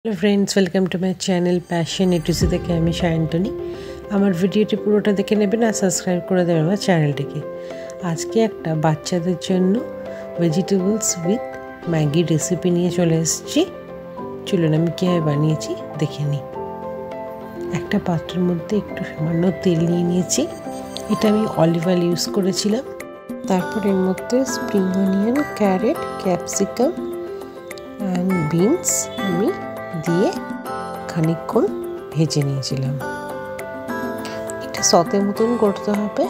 Hello friends, welcome to my channel passion A to C থেকে আমি সায়ন্তনী। আমার ভিডিওটি পুরোটা দেখে নেবেন আর সাবস্ক্রাইব করে দেবেন আমার চ্যানেলটিকে। আজকে একটা বাচ্চাদের জন্য ভেজিটেবলস উইথ ম্যাগি রেসিপি নিয়ে চলে এসেছি। চলুন আমি কীভাবে বানিয়েছি দেখে নিই। একটা পাত্রের মধ্যে একটু সামান্য তেল নিয়ে নিয়েছি। এটা আমি অলিভ অয়েল ইউজ করেছিলাম। তারপর এর মধ্যে spring onion, carrot, capsicum and beans আমি দিয়ে খানিকক্ষণ ভেজে নিয়েছিলাম। এটা সতে মতন করতে হবে।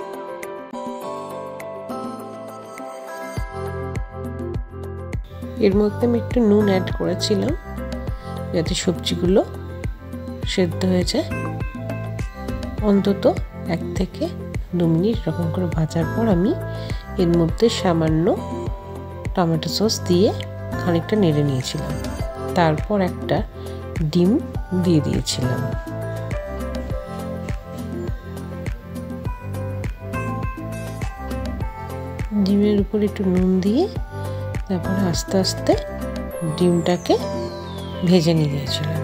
এর মধ্যে আমি একটু নুন অ্যাড করেছিলাম যাতে সবজিগুলো সেদ্ধ হয়ে যায়। অন্তত 1 থেকে 2 মিনিট এরকম করে ভাজার পর আমি এর মধ্যে সামান্য টমেটো সস দিয়ে খানিকটা নেড়ে নিয়েছিলাম। তারপর একটা ডিম দিয়ে দিয়েছিলাম। ডিমের উপর একটু নুন দিয়ে তারপর আস্তে আস্তে ডিমটাকে ভেজে নিয়েছিলাম।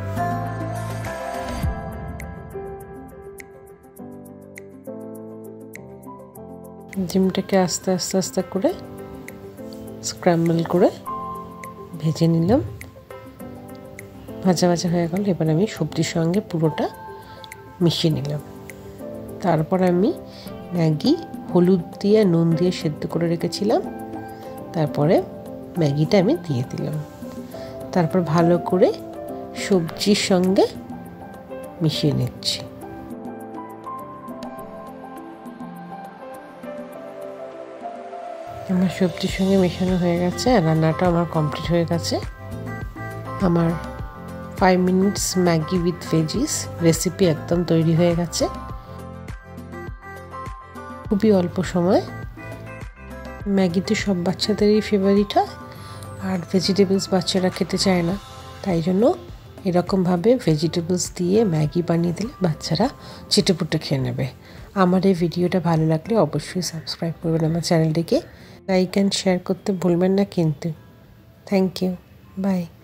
ডিমটাকে আস্তে আস্তে আস্তে করে স্ক্র্যাম্বল করে ভেজে নিলাম। ভাজা ভাজা হয়ে গেল। এবার আমি সবজির সঙ্গে পুরোটা মিশিয়ে নিলাম। তারপর আমি ম্যাগি হলুদ দিয়ে নুন দিয়ে সেদ্ধ করে রেখেছিলাম। তারপরে ম্যাগিটা আমি দিয়ে দিলাম। তারপর ভালো করে সবজির সঙ্গে মিশিয়ে নিচ্ছি। আমার সবজির সঙ্গে মেশানো হয়ে গেছে আর রান্নাটা আমার কমপ্লিট হয়ে গেছে। আমার 5 minutes Maggi with veggies recipe একদম তৈরি হয়ে গেছে। খুবই অল্প সময়। ম্যাগি তো সব বাচ্চাদেরই ফেভারিট হয়, আর ভেজিটেবলস বাচ্চারা খেতে চায় না। তাই জন্য এরকমভাবে ভেজিটেবলস দিয়ে ম্যাগি বানিয়ে দিলে বাচ্চারা চেটেপুটে খেয়ে নেবে। আমার এই ভিডিওটা ভালো লাগলে অবশ্যই সাবস্ক্রাইব করবেন আমার চ্যানেলটিকে। লাইক অ্যান্ড শেয়ার করতে ভুলবেন না কিন্তু। Thank you, by.